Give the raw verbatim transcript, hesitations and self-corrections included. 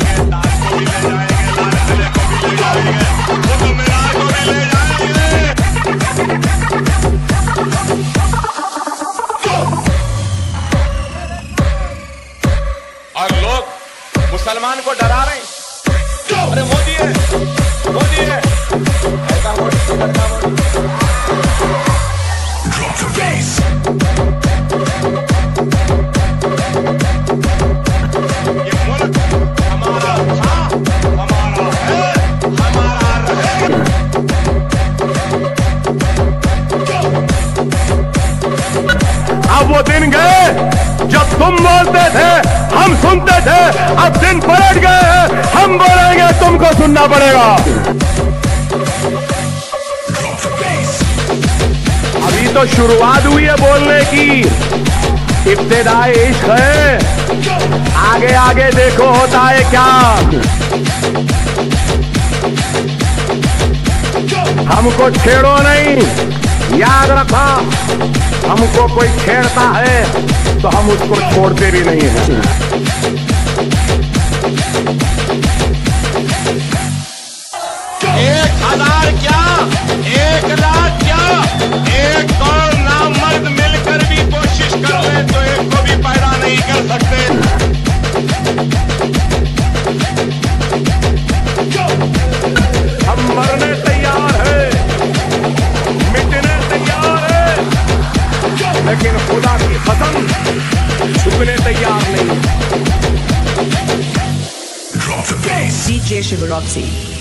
जाएंगे, दास को भी ले जाएंगे, लाल किले को भी ले जाएंगे, कुतुब मीनार को भी ले जाएंगे। और लोग मुसलमान को डरा रहे हैं। अरे मोदी है, मोदी है, ऐसा मोदी करता मोदी। Drop the bass. ये मुल्क हमारा था, हमारा है, हमारा रहेगा। अब वो दिन गए जब तुम बोलते थे हम सुनते थे, अब दिन पलट गए हैं, हम बोलेंगे तुमको सुनना पड़ेगा। अभी तो शुरुआत हुई है बोलने की, इब्तिदाई इश्क है, आगे आगे देखो होता है क्या। हमको छेड़ो नहीं, याद रखा, हमको कोई छेड़ता है तो हम उसको छोड़ते भी नहीं हैं। एक हजार क्या, एक लाख क्या, एक करोड़ नामर्द मिलकर भी कोशिश कर ले तो एक को भी पैदा नहीं कर सकते। हम मरने तैयार हैं, मिटने तैयार हैं, लेकिन खुदा की कसम झुकने तैयार नहीं। D J Shivaroxy.